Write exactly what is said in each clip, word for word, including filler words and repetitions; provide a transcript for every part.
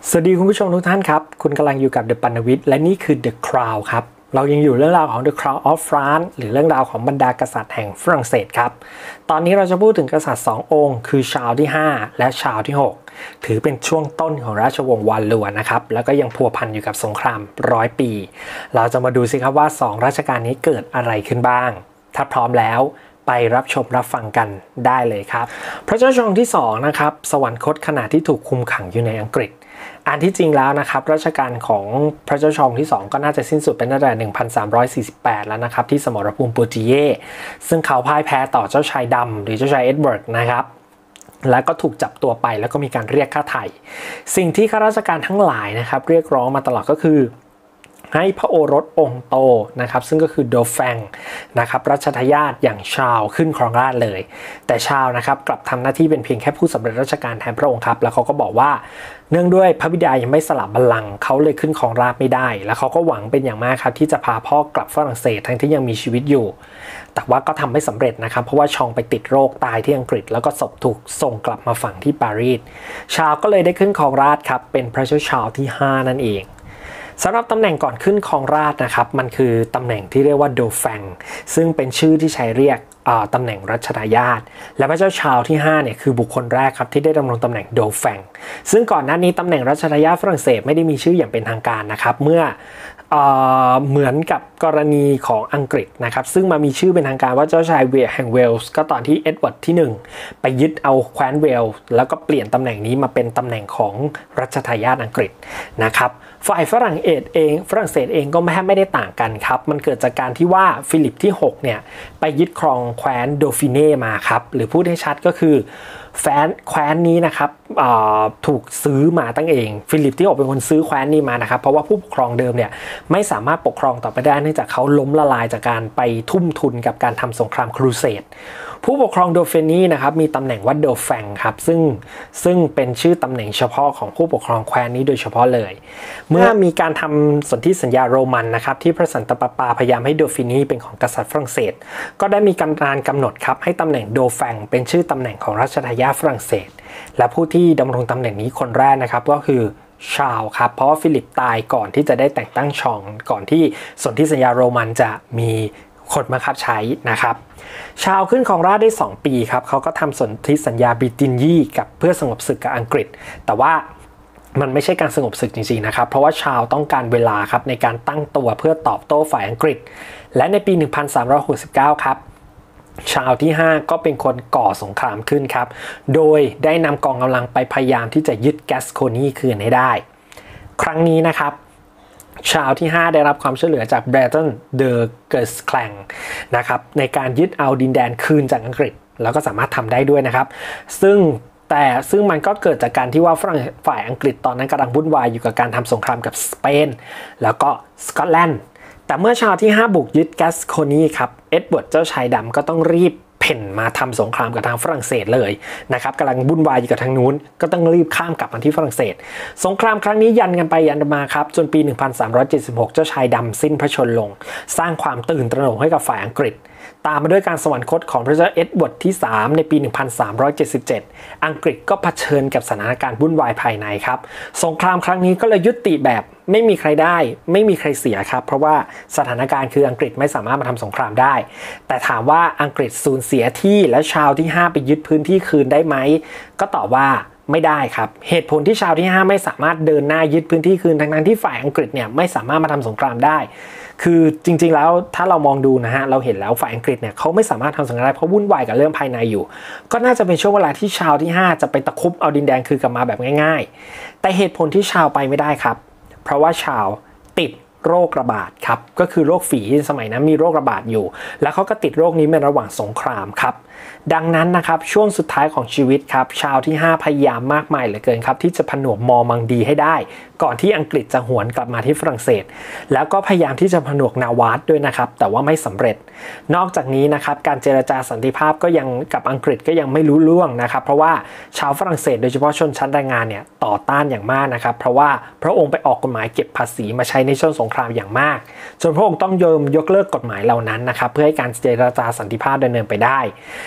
สวัสดีคุณผู้ชมทุกท่านครับคุณกำลังอยู่กับ The ปัณวิทย์และนี่คือ The Crown ครับเรายังอยู่เรื่องราวของ The Crown of France หรือเรื่องราวของบรรดากษัตริย์แห่งฝรั่งเศสครับตอนนี้เราจะพูดถึงกษัตริย์สององค์คือชาร์ลที่ห้าและชาร์ลที่หกถือเป็นช่วงต้นของราชวงศ์วาลลัวนะครับแล้วก็ยังพัวพันอยู่กับสงครามร้อยปีเราจะมาดูสิครับว่าสองราชการนี้เกิดอะไรขึ้นบ้างถ้าพร้อมแล้วไปรับชมรับฟังกันได้เลยครับพระเจ้าชองที่สองนะครับสวรรคตขณะที่ถูกคุมขังอยู่ในอังกฤษอันที่จริงแล้วนะครับรัชกาลของพระเจ้าชองที่สองก็น่าจะสิ้นสุดเป็นตั้งแต่หนึ่งพันสามร้อยสี่สิบแปดแล้วนะครับที่สมรภูมิปูติเย่ซึ่งเขาพ่ายแพ้ต่อเจ้าชายดำหรือเจ้าชายเอ็ดเวิร์ดนะครับแล้วก็ถูกจับตัวไปแล้วก็มีการเรียกค่าไถ่สิ่งที่ข้าราชการทั้งหลายนะครับเรียกร้องมาตลอดก็คือให้พระโอรสองค์โตนะครับซึ่งก็คือโดแฟงนะครับรัชทายาทอย่างชาร์ลขึ้นครองราชย์เลยแต่ชาร์ลนะครับกลับทำหน้าที่เป็นเพียงแค่ผู้สำเร็จราชการแทนพระองค์ครับแล้วเขาก็บอกว่าเนื่องด้วยพระบิดายังไม่สละบัลลังก์เขาเลยขึ้นครองราชย์ไม่ได้แล้วเขาก็หวังเป็นอย่างมากครับที่จะพาพ่อกลับฝรั่งเศสทั้งที่ยังมีชีวิตอยู่แต่ว่าก็ทำไม่สำเร็จนะครับเพราะว่าชองไปติดโรคตายที่อังกฤษแล้วก็ศพถูกส่งกลับมาฝังที่ปารีสชาร์ลก็เลยได้ขึ้นครองราชย์ครับเป็นพระเจ้าชาร์ลที่ห้านั่นเองสำหรับตำแหน่งก่อนขึ้นครองราชย์นะครับมันคือตำแหน่งที่เรียกว่าโดแฟงซึ่งเป็นชื่อที่ใช้เรียกตำแหน่งรัชทายาทและพระเจ้าชาร์ลที่ห้าเนี่ยคือบุคคลแรกครับที่ได้ดำรงตำแหน่งโดแฟงซึ่งก่อนหน้านี้ตำแหน่งรัชทายาทฝรั่งเศสไม่ได้มีชื่ออย่างเป็นทางการนะครับเมื่อเอ่อเหมือนกับกรณีของอังกฤษนะครับซึ่งมามีชื่อเป็นทางการว่าเจ้าชายเวลแห่งเวลส์ก็ตอนที่เอ็ดเวิร์ดที่หนึ่งไปยึดเอาแคว้นเวลส์แล้วก็เปลี่ยนตำแหน่งนี้มาเป็นตำแหน่งของรัชทายาทอังกฤษนะครับฝ่ายฝรั่งเศสเองฝรั่งเศสเองก็แทบไม่ได้ต่างกันครับมันเกิดจากการที่ว่าฟิลิปที่หกเนี่ยไปยึดครองแคว้นโดฟิเน่มาครับหรือพูดให้ชัดก็คือแฟนแคว้นนี้นะครับถูกซื้อมาตั้งเองฟิลิปที่หกเป็นคนซื้อแคว้นนี้มานะครับเพราะว่าผู้ปกครองเดิมเนี่ยไม่สามารถปกครองต่อไปได้เนื่องจากเขาล้มละลายจากการไปทุ่มทุนกับการทำสงครามครูเสดผู้ปกครองโดเฟนีนะครับมีตำแหน่งว่าโดแฟงครับซึ่งซึ่งเป็นชื่อตำแหน่งเฉพาะของผู้ปกครองแคว้นนี้โดยเฉพาะเลยเมื่อมีการทำสนธิสัญญาโรมันนะครับที่พระสันตะปาปาพยายามให้โดฟินีเป็นของกษัตริย์ฝรั่งเศสก็ได้มีการกำหนดครับให้ตำแหน่งโดแฟงเป็นชื่อตำแหน่งของรัชทายาทฝรั่งเศสและผู้ที่ดำรงตำแหน่งนี้คนแรกนะครับก็คือชาร์ลครับเพราะว่าฟิลิปตายก่อนที่จะได้แต่งตั้งชองก่อนที่สนธิสัญญาโรมันจะมีกฎบังคับใช้นะครับชาร์ลขึ้นครองราชย์ได้สองปีครับเขาก็ทำสนธิสัญญาบริตินยีกับเพื่อสงบศึกกับอังกฤษแต่ว่ามันไม่ใช่การสงบศึกจริงๆนะครับเพราะว่าชาร์ลต้องการเวลาครับในการตั้งตัวเพื่อตอบโต้ฝ่ายอังกฤษและในปีหนึ่งพันสามร้อยหกสิบเก้าครับชาร์ลที่ห้าก็เป็นคนก่อสงครามขึ้นครับโดยได้นำกองกำลังไปพยายามที่จะยึดแกสโคนีคืนให้ได้ครั้งนี้นะครับชาร์ลที่ห้าได้รับความช่วยเหลือจากเบรตันเดอเกิร์สแคลงนะครับในการยึดเอาดินแดนคืนจากอังกฤษแล้วก็สามารถทำได้ด้วยนะครับซึ่งแต่ซึ่งมันก็เกิดจากการที่ว่าฝรั่งฝ่ายอังกฤษตอนนั้นกำลังวุ่นวายอยู่กับการทำสงครามกับสเปนแล้วก็สกอตแลนด์แต่เมื่อชาร์ลที่ห้าบุกยึดแกสโคนีครับเอ็ดเวิร์ดเจ้าชายดำก็ต้องรีบเพ่นมาทำสงครามกับทางฝรั่งเศสเลยนะครับกำลังวุ่นวายอยู่กับทางนู้นก็ต้องรีบข้ามกลับมาที่ฝรั่งเศสสงครามครั้งนี้ยันกันไปยันมาครับจนปีหนึ่งพันสามร้อยเจ็ดสิบหกเจ้าชายดำสิ้นพระชนม์ลงสร้างความตื่นตระหนกให้กับฝ่ายอังกฤษตามมาด้วยการสวรรคตของพระเจ้าเอ็ดเวิร์ดที่สามในปีหนึ่งพันสามร้อยเจ็ดสิบเจ็ดอังกฤษก็เผชิญกับสถานการณ์วุ่นวายภายในครับสงครามครั้งนี้ก็เลยยุติแบบไม่มีใครได้ไม่มีใครเสียครับเพราะว่าสถานการณ์คืออังกฤษไม่สามารถมาทำสงครามได้แต่ถามว่าอังกฤษสูญเสียที่และชาร์ลที่ห้าไปยึดพื้นที่คืนได้ไหมก็ตอบว่าไม่ได้ครับเหตุผลที่ชาร์ลที่ห้าไม่สามารถเดินหน้ายึดพื้นที่คืนทั้งนั้นที่ฝ่ายอังกฤษเนี่ยไม่สามารถมาทำสงครามได้คือจริงๆแล้วถ้าเรามองดูนะฮะเราเห็นแล้วฝ่ายอังกฤษเนี่ยเขาไม่สามารถทำสงครามได้เพราะวุ่นวายกับเรื่องภายในอยู่ก็น่าจะเป็นช่วงเวลาที่ชาร์ลที่ห้าจะไปตะคุบเอาดินแดนคืนกลับมาแบบง่ายๆแต่เหตุผลที่ชาร์ลไปไม่ได้ครับเพราะว่าชาร์ลติดโรคระบาดครับก็คือโรคฝีสมัยนั้นมีโรคระบาดอยู่แล้วเขาก็ติดโรคนี้ในระหว่างสงครามครับดังนั้นนะครับช่วงสุดท้ายของชีวิตครับชาร์ลที่ห้าพยายามมากมายเหลือเกินครับที่จะผนวกมอมังดีให้ได้ก่อนที่อังกฤษจะหวนกลับมาที่ฝรั่งเศสแล้วก็พยายามที่จะผนวกนาวาสด้วยนะครับแต่ว่าไม่สำเร็จนอกจากนี้นะครับการเจรจาสันติภาพก็ยังกับอังกฤษก็ยังไม่รู้เรื่องนะครับเพราะว่าชาวฝรั่งเศสโดยเฉพาะชนชั้นแรงงานเนี่ยต่อต้านอย่างมากนะครับเพราะว่าพระองค์ไปออกกฎหมายเก็บภาษีมาใช้ในช่วงสงครามอย่างมากจนพระองค์ต้องยอมยกเลิกกฎหมายเหล่านั้นนะครับเพื่อให้การเจรจาสันติภาพดำเนินไปได้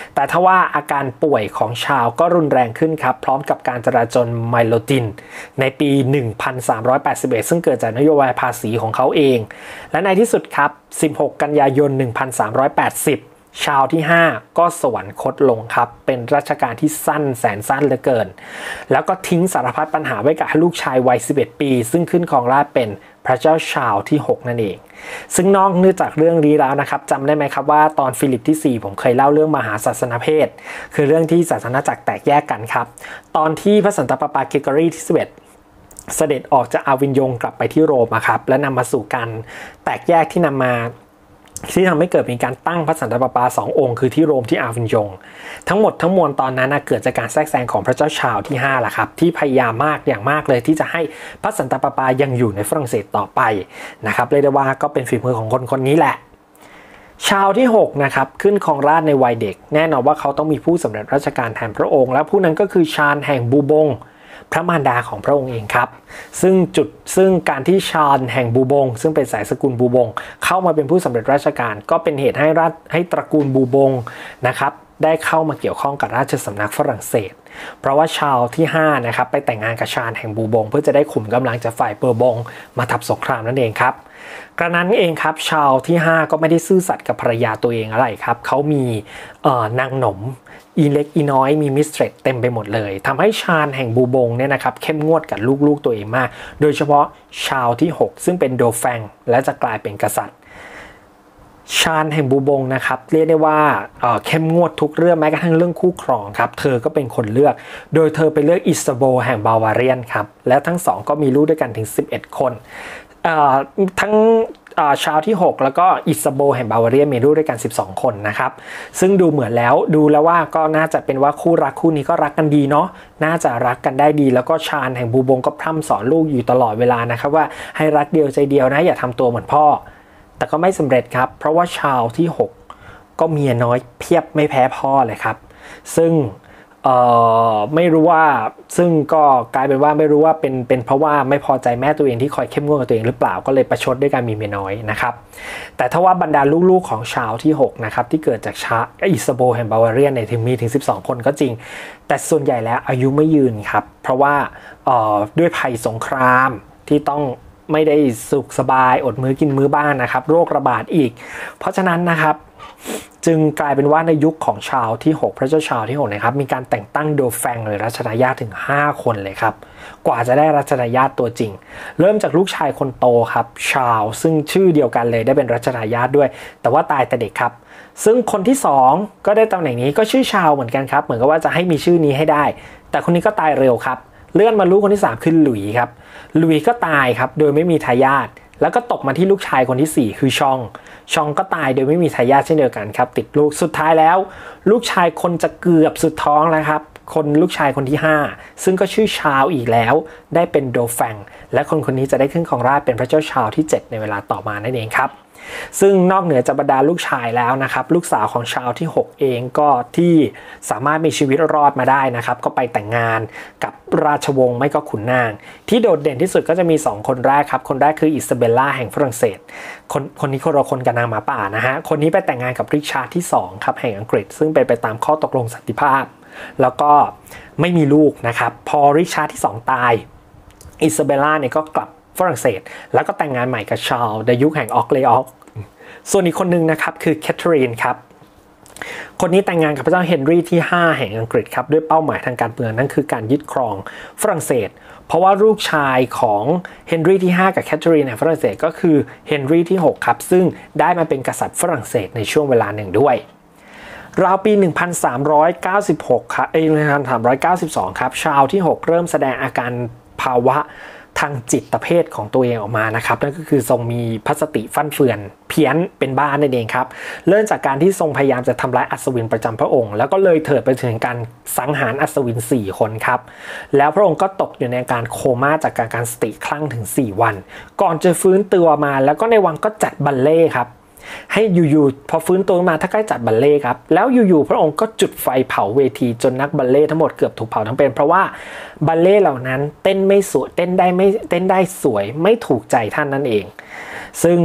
แต่ทว่าอาการป่วยของชาวก็รุนแรงขึ้นครับพร้อมกับการจราจรไมโลตินในปี หนึ่งพันสามร้อยแปดสิบเอ็ด ซึ่งเกิดจากนโยบายภาษีของเขาเองและในที่สุดครับสิบหกกันยายนหนึ่งพันสามร้อยแปดสิบชาวที่ห้าก็สวรรคตลงครับเป็นรัชกาลที่สั้นแสนสั้นเหลือเกินแล้วก็ทิ้งสารพัดปัญหาไว้กับลูกชายวัยสิบเอ็ดปีซึ่งขึ้นครองราชย์เป็นพระเจ้าชาวที่หกนั่นเองซึ่งนอกเหนือจากเรื่องนี้แล้วนะครับจำได้ไหมครับว่าตอนฟิลิปที่สี่ผมเคยเล่าเรื่องมหาศาสนเพศคือเรื่องที่ศาสนาจักรแตกแยกกันครับตอนที่พระสันตะปาปาเกเกอรีที่สิบเอ็ดเสด็จออกจากอาวินยงกลับไปที่โรมครับและนำมาสู่การแตกแยกที่นำมาที่ทำให้เกิดมีการตั้งพระสันตะปาปาสององค์คือที่โรมที่อาวินยงทั้งหมดทั้งมวลตอนนั้นเกิดจากการแทรกแซงของพระเจ้าชาวที่ห้าล่ะครับที่พยายามมากอย่างมากเลยที่จะให้พระสันตะปาปายังอยู่ในฝรั่งเศสต่อไปนะครับเรียกได้ว่าก็เป็นฝีมือของคนคนนี้แหละชาวที่หกนะครับขึ้นครองราชย์ในวัยเด็กแน่นอนว่าเขาต้องมีผู้สำเร็จราชการแทนพระองค์และผู้นั้นก็คือชาญแห่งบูบงพระมารดาของพระองค์เองครับซึ่งจุดซึ่งการที่ชาญแห่งบูบงซึ่งเป็นสายสกุลบูบงเข้ามาเป็นผู้สำเร็จราชการก็เป็นเหตุให้รัฐให้ตระกูลบูบงนะครับได้เข้ามาเกี่ยวข้องกับราชสำนักฝรั่งเศสเพราะว่าชาวที่ห้านะครับไปแต่งงานกับชาญแห่งบูบงเพื่อจะได้ขุมกำลังจากฝ่ายเปอร์บงมาทับสงครามนั่นเองครับกระนั้นเองครับชาวที่ห้าก็ไม่ได้ซื่อสัตย์กับภรรยาตัวเองอะไรครับเขามีนางหนมอีเล็กอีน้อยมีมิสเตรสเต็มไปหมดเลยทำให้ชาญแห่งบูบงเนี่ยนะครับเข้มงวดกับลูกๆตัวเองมากโดยเฉพาะชาวที่หกซึ่งเป็นโดแฟงและจะกลายเป็นกษัตริย์ชาญแห่งบูบงนะครับเรียกได้ว่าเข้มงวดทุกเรื่องแม้กระทั่งเรื่องคู่ครองครับเธอก็เป็นคนเลือกโดยเธอไปเลือกอิสโบแห่งบาวาเรียนครับและทั้งสองก็มีลูกด้วยกันถึงสิบเอ็ดคนทั้งชาวที่หกแล้วก็อิสโบแห่งบาวาเรียมีลูกด้วยกันสิบสองคนนะครับซึ่งดูเหมือนแล้วดูแล้วว่าก็น่าจะเป็นว่าคู่รักคู่นี้ก็รักกันดีเนาะน่าจะรักกันได้ดีแล้วก็ชาญแห่งบูบงก็พร่ำสอนลูกอยู่ตลอดเวลานะครับว่าให้รักเดียวใจเดียวนะอย่าทำตัวเหมือนพ่อแต่ก็ไม่สำเร็จครับเพราะว่าชาวที่หกก็เมียน้อยเพียบไม่แพ้พ่อเลยครับซึ่งเอ่อไม่รู้ว่าซึ่งก็กลายเป็นว่าไม่รู้ว่าเป็นเป็นเพราะว่าไม่พอใจแม่ตัวเองที่คอยเข้มงวดกับตัวเองหรือเปล่าก็เลยประชดด้วยการมีเมียน้อยนะครับแต่ถ้าว่าบรรดาลูกๆของชาวที่หกนะครับที่เกิดจากชาอิสโบแห่งบาวาเรียนในถึงมีถึงสิบสองคนก็จริงแต่ส่วนใหญ่แล้วอายุไม่ยืนครับเพราะว่าเอ่อด้วยภัยสงครามที่ต้องไม่ได้สุขสบายอดมื้อกินมื้อบ้านนะครับโรคระบาดอีกเพราะฉะนั้นนะครับจึงกลายเป็นว่าในยุคของชาวที่หกพระเจ้าชาวที่หกนะครับมีการแต่งตั้งโดแฟงหรือรัชทายาทถึงห้าคนเลยครับกว่าจะได้รัชทายาทตัวจริงเริ่มจากลูกชายคนโตครับชาวซึ่งชื่อเดียวกันเลยได้เป็นรัชทายาทด้วยแต่ว่าตายแต่เด็กครับซึ่งคนที่สองก็ได้ตำแหน่งนี้ก็ชื่อชาวเหมือนกันครับเหมือนกับว่าจะให้มีชื่อนี้ให้ได้แต่คนนี้ก็ตายเร็วครับเลื่อนมาลูกคนที่สามคือหลุยครับหลุยก็ตายครับโดยไม่มีทายาทแล้วก็ตกมาที่ลูกชายคนที่สี่คือชองชองก็ตายโดยไม่มีทายาทเช่นเดียวกันครับติดลูกสุดท้ายแล้วลูกชายคนจะเกือบสุดท้องแล้วครับคนลูกชายคนที่ห้าซึ่งก็ชื่อชาวอีกแล้วได้เป็นโดแฟงและคนคนนี้จะได้ขึ้นครองราชย์เป็นพระเจ้าชาวที่เจ็ดในเวลาต่อมานั่นเองครับซึ่งนอกเหนือจากบรรดาลูกชายแล้วนะครับลูกสาวของชาวที่หกเองก็ที่สามารถมีชีวิตรอดมาได้นะครับก็ไปแต่งงานกับราชวงศ์ไม่ก็ขุนนางที่โดดเด่นที่สุดก็จะมีสองคนแรกครับคนแรกคืออิซาเบลล่าแห่งฝรั่งเศสคนคนนี้คนละคนกับนางหมาป่านะฮะคนนี้ไปแต่งงานกับริชาร์ดที่สองครับแห่งอังกฤษซึ่งเป็นไปตามข้อตกลงสันติภาพแล้วก็ไม่มีลูกนะครับพอริชาร์ดที่สองตายอิซาเบลล่าเนี่ยก็กลับฝรั่งเศสแล้วก็แต่งงานใหม่กับชาร์ลในยุคแห่งออกเลออกส่วนอีกคนนึงนะครับคือแคทเธอรีนครับคนนี้แต่งงานกับพระเจ้าเฮนรี่ที่ห้าแห่งอังกฤษครับด้วยเป้าหมายทางการเมืองนั่นคือการยึดครองฝรั่งเศสเพราะว่าลูกชายของเฮนรี่ที่ห้ากับแคทเธอรีนแห่งฝรั่งเศสก็คือเฮนรี่ที่หกครับซึ่งได้มาเป็นกษัตริย์ฝรั่งเศสในช่วงเวลาหนึ่งด้วยราวปีหนึ่งพันสามร้อยเก้าสิบหกครับเอ้ยหนึ่งพันสามร้อยเก้าสิบสองครับชาวที่หกเริ่มแสดงอาการภาวะทางจิตเภทของตัวเองออกมานะครับนั่นก็คือทรงมีพัสติฟั่นเฟือนเพี้ยนเป็นบ้านั่นเองครับเริ่มจากการที่ทรงพยายามจะทำร้ายอัศวินประจำพระองค์แล้วก็เลยเถิดไปถึงการสังหารอัศวินสี่คนครับแล้วพระองค์ก็ตกอยู่ในการโคม่าจากการการสติคลั่งถึงสี่วันก่อนจะฟื้นตัวมาแล้วก็ในวังก็จัดบัลเล่ครับให้อยู่ๆพอฟื้นตัวมาถ้าใกล้จัดบัลเล่ครับแล้วอยู่ๆพระองค์ก็จุดไฟเผาเวทีจนนักบัลเล่ทั้งหมดเกือบถูกเผาทั้งเป็นเพราะว่าบัลเล่เหล่านั้นเต้นไม่สวยเต้นได้ไม่เต้นได้สวยไม่ถูกใจท่านนั่นเองซึ่ง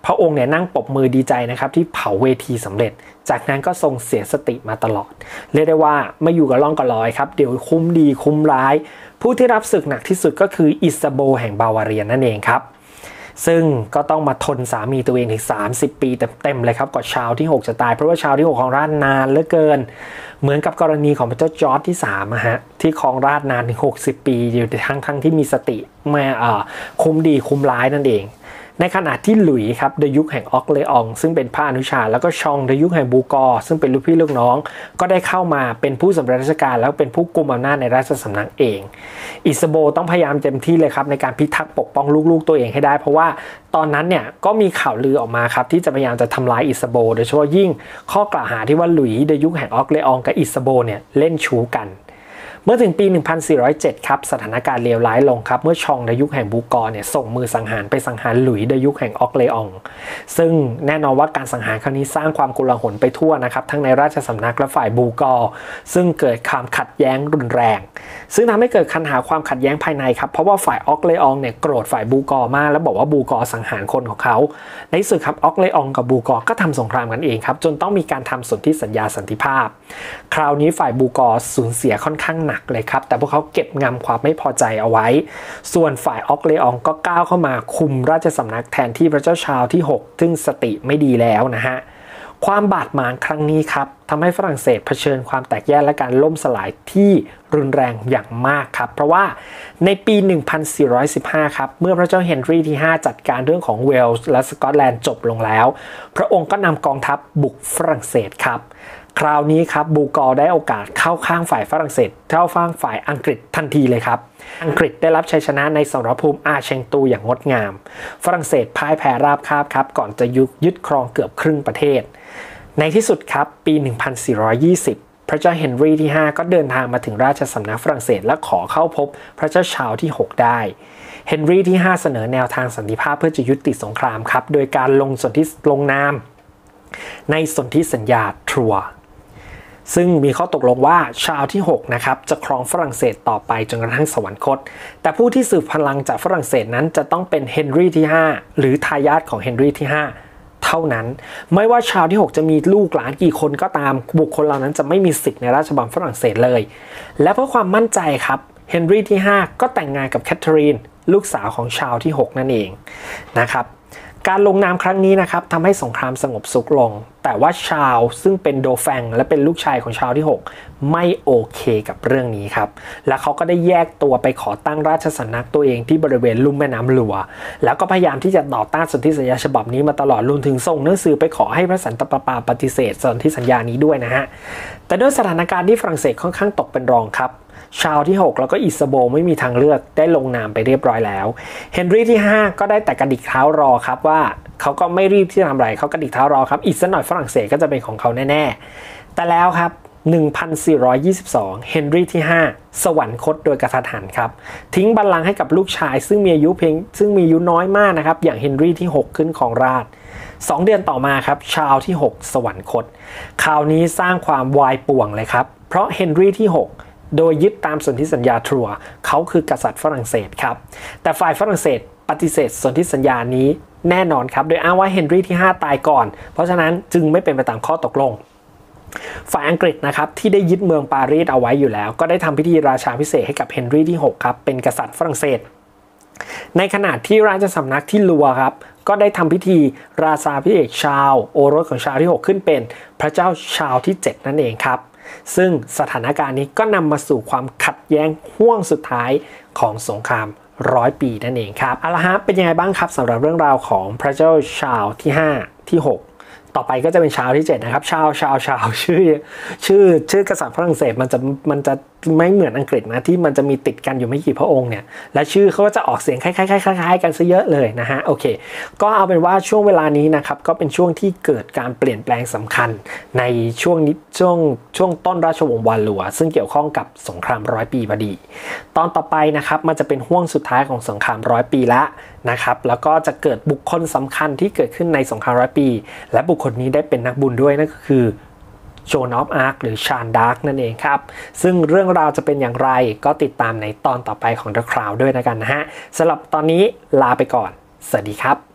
พระองค์เนี่ยนั่งปรบมือดีใจนะครับที่เผาเวทีสำเร็จจากนั้นก็ทรงเสียสติมาตลอดเรียกได้ว่าไม่อยู่กับล่องกับลอยครับเดี๋ยวคุ้มดีคุ้มร้ายผู้ที่รับศึกหนักที่สุดก็คืออิซาโบแห่งบาวาเรียนั่นเองครับซึ่งก็ต้องมาทนสามีตัวเองถึงสามสิบปีเต็มๆเลยครับก่อนชาวที่หกจะตายเพราะว่าชาวที่หกของราชนานเหลือเกินเหมือนกับกรณีของพระเจ้าจอร์จที่สามอะฮะที่ครองราชนานถึงหกสิบปีอยู่ทั้งทั้งที่มีสติไม่อ่าคุ้มดีคุ้มร้ายนั่นเองในขณะที่หลุยส์ครับในยุคแห่งออกเลอองซึ่งเป็นพระอนุชาแล้วก็ชองในยุคแห่งบูกอซึ่งเป็นลูกพี่ลูกน้องก็ได้เข้ามาเป็นผู้สำเร็จราชการแล้วเป็นผู้กุมอำนาจในราชสำนักเองอิซาโบต้องพยายามเต็มที่เลยครับในการพิทักษ์ปกป้องลูกๆตัวเองให้ได้เพราะว่าตอนนั้นเนี่ยก็มีข่าวลือออกมาครับที่จะพยายามจะทำลายอิซาโบโดยเฉพาะยิ่งข้อกล่าวหาที่ว่าหลุยส์ในยุคแห่งออกเลอองกับอิซาโบเนี่ยเล่นชู้กันเมื่อถึงปี หนึ่งพันสี่ร้อยเจ็ด ครับสถานการณ์เลวร้ายลงครับเมื่อชองในยุคแห่งบูกอเนี่ยส่งมือสังหารไปสังหารหลุยส์ในยุคแห่งออกเลอองซึ่งแน่นอนว่าการสังหารครั้งนี้สร้างความโกลาหลไปทั่วนะครับทั้งในราชสำนักและฝ่ายบูกอซึ่งเกิดความขัดแย้งรุนแรงซึ่งทำให้เกิดปัญหาความขัดแย้งภายในครับเพราะว่าฝ่ายออกเลอองเนี่ยโกรธฝ่ายบูกอมากแล้วบอกว่าบูกอสังหารคนของเขาในที่สุดครับออกเลอองกับบูกอก็ทำสงครามกันเองครับจนต้องมีการทำสนธิสัญญาสันติภาพคราวนี้ฝ่ายบูกอสูญเสียค่อนข้างหนักเลยครับแต่พวกเขาเก็บงำความไม่พอใจเอาไว้ส่วนฝ่ายออกเลอองก็ก้าวเข้ามาคุมราชสำนักแทนที่พระเจ้าชาวที่หกซึ่งสติไม่ดีแล้วนะฮะความบาดหมางครั้งนี้ครับทำให้ฝรั่งเศสเผชิญความแตกแยกและการล่มสลายที่รุนแรงอย่างมากครับเพราะว่าในปี หนึ่งพันสี่ร้อยสิบห้า ครับเมื่อพระเจ้าเฮนรี่ที่ห้าจัดการเรื่องของเวลส์และสกอตแลนด์จบลงแล้วพระองค์ก็นำกองทัพบุกฝรั่งเศสครับคราวนี้ครับบูกอได้โอกาสเข้าข้างฝ่ายฝรั่งเศสเข้าข้างฝ่ายอังกฤษทันทีเลยครับอังกฤษได้รับชัยชนะในสมรภูมิอาเชงตูอย่างงดงามฝรั่งเศสพ่ายแพ้ราบคาบครับก่อนจะยุยึดครองเกือบครึ่งประเทศในที่สุดครับปี หนึ่งพันสี่ร้อยยี่สิบ พระเจ้าเฮนรี่ที่ห้าก็เดินทางมาถึงราชสำนักฝรั่งเศสและขอเข้าพบพระเจ้าชาร์ลส์ที่หกได้เฮนรี่ที่ห้าเสนอแนวทางสันติภาพเพื่อจะยุติสงครามครับโดยการลงสนธิลงนามในสนธิสัญญาทรัวซึ่งมีข้อตกลงว่าชาร์ลส์ที่หกนะครับจะครองฝรั่งเศสต่อไปจนกระทั่งสวรรคตแต่ผู้ที่สืบพลังจากฝรั่งเศสนั้นจะต้องเป็นเฮนรี่ที่ห้าหรือทายาทของเฮนรี่ที่ห้าเท่านั้นไม่ว่าชาร์ลส์ที่หกจะมีลูกหลานกี่คนก็ตามบุคคลเหล่านั้นจะไม่มีสิทธิ์ในราชบัลลังก์ฝรั่งเศสเลยและเพื่อความมั่นใจครับเฮนรี่ที่ห้าก็แต่งงานกับแคทเธอรีนลูกสาวของชาร์ลส์ที่หกนั่นเองนะครับการลงนามครั้งนี้นะครับทำให้สงครามสงบสุขลงแต่ว่าชาร์ลส์ซึ่งเป็นโดแฟงและเป็นลูกชายของชาร์ลส์ที่หกไม่โอเคกับเรื่องนี้ครับและเขาก็ได้แยกตัวไปขอตั้งราชสำนักตัวเองที่บริเวณลุ่มแม่น้ำลัวแล้วก็พยายามที่จะต่อต้านสนธิสัญญาฉบับนี้มาตลอดรวมถึงส่งหนังสือไปขอให้พระสันตะปาปาปฏิเสธสนธิสัญญานี้ด้วยนะฮะแต่ด้วยสถานการณ์ที่ฝรั่งเศสค่อนข้างตกเป็นรองครับชาร์ลส์ที่หกแล้วก็อิซาโบไม่มีทางเลือกได้ลงนามไปเรียบร้อยแล้วเฮนรี่ที่ห้าก็ได้แต่กระดิกเท้ารอครับว่าเขาก็ไม่รีบที่จะทำอะไรเขากระดิกเท้ารอครับอีกสักหน่อยฝรั่งเศสก็จะเป็นของเขาแน่ๆแต่แล้วครับ หนึ่งพันสี่ร้อยยี่สิบสอง เฮนรี่ที่ห้าสวรรคตโดยกระทันหันครับทิ้งบัลลังก์ให้กับลูกชายซึ่งมีอายุเพียงซึ่งมีอายุน้อยมากนะครับอย่างเฮนรี่ที่หกขึ้นครองราชย์สองเดือนต่อมาครับชาร์ลส์ที่หกสวรรคตคราวนี้สร้างความวายป่วงเลยครับเพราะเฮนรี่ที่หกโดยยึดตามสนธิสัญญาทรัวเขาคือกษัตริย์ฝรั่งเศสครับแต่ฝ่ายฝรั่งเศสปฏิเสธสนธิสัญญานี้แน่นอนครับโดยอ้างว่าเฮนรี่ที่ห้าตายก่อนเพราะฉะนั้นจึงไม่เป็นไปตามข้อตกลงฝ่ายอังกฤษนะครับที่ได้ยึดเมืองปารีสเอาไว้อยู่แล้วก็ได้ทำพิธีราชาพิเศษให้กับเฮนรี่ที่หกครับเป็นกษัตริย์ฝรั่งเศสในขณะที่ราชสำนักที่ลัวครับก็ได้ทำพิธีราชาพิเศษชาร์ลส์โอรสของชาร์ลส์ที่หกขึ้นเป็นพระเจ้าชาร์ลส์ที่เจ็ดนั่นเองครับซึ่งสถานการณ์นี้ก็นำมาสู่ความขัดแย้งห่วงสุดท้ายของสงครามร้อยปีนั่นเองครับเอาละฮะเป็นยังไงบ้างครับสำหรับเรื่องราวของพระเจ้าชาร์ลส์ที่ห้าที่หกต่อไปก็จะเป็นชาร์ลส์ที่เจ็ดนะครับชาร์ลส์ชาร์ลส์ชาร์ลส์ชื่อชื่อชื่อกษัตริย์ฝรั่งเศสมันจะมันจะไม่เหมือนอังกฤษนะที่มันจะมีติดกันอยู่ไม่กี่พระองค์เนี่ยและชื่อเขาก็จะออกเสียงคล้ายๆคล้ายๆกันซะเยอะเลยนะฮะโอเคก็เอาเป็นว่าช่วงเวลานี้นะครับก็เป็นช่วงที่เกิดการเปลี่ยนแปลงสำคัญในช่วงนี้ช่วงช่วงต้นราชวงศ์วาลัวซึ่งเกี่ยวข้องกับสงครามร้อยปีพอดีตอนต่อไปนะครับมันจะเป็นห่วงสุดท้ายของสงครามร้อยปีละนะครับแล้วก็จะเกิดบุคคลสำคัญที่เกิดขึ้นในสงครามร้อยปีและบุคคลนี้ได้เป็นนักบุญด้วยนั่นก็คือโจนอฟอาร์คหรือชานดาร์กนั่นเองครับซึ่งเรื่องราวจะเป็นอย่างไรก็ติดตามในตอนต่อไปของ The Crown ด้วยนะกันนะฮะสำหรับตอนนี้ลาไปก่อนสวัสดีครับ